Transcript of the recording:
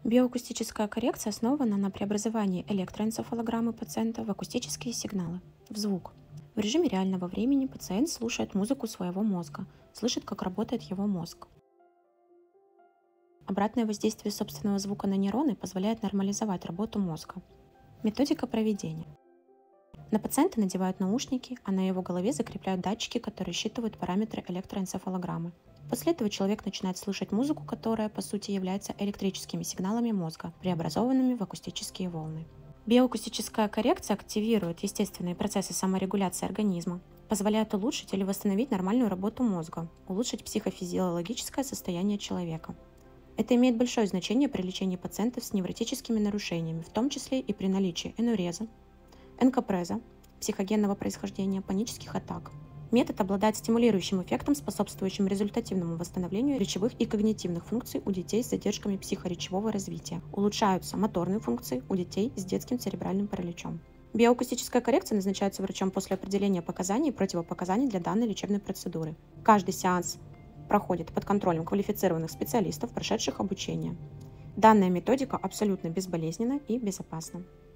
Биоакустическая коррекция основана на преобразовании электроэнцефалограммы пациента в акустические сигналы, в звук. В режиме реального времени пациент слушает музыку своего мозга, слышит, как работает его мозг. Обратное воздействие собственного звука на нейроны позволяет нормализовать работу мозга. Методика проведения. На пациента надевают наушники, а на его голове закрепляют датчики, которые считывают параметры электроэнцефалограммы. После этого человек начинает слышать музыку, которая, по сути, является электрическими сигналами мозга, преобразованными в акустические волны. Биоакустическая коррекция активирует естественные процессы саморегуляции организма, позволяет улучшить или восстановить нормальную работу мозга, улучшить психофизиологическое состояние человека. Это имеет большое значение при лечении пациентов с невротическими нарушениями, в том числе и при наличии энуреза, энкопреза, психогенного происхождения, панических атак. Метод обладает стимулирующим эффектом, способствующим результативному восстановлению речевых и когнитивных функций у детей с задержками психоречевого развития. Улучшаются моторные функции у детей с детским церебральным параличом. Биоакустическая коррекция назначается врачом после определения показаний и противопоказаний для данной лечебной процедуры. Каждый сеанс проходит под контролем квалифицированных специалистов, прошедших обучение. Данная методика абсолютно безболезненна и безопасна.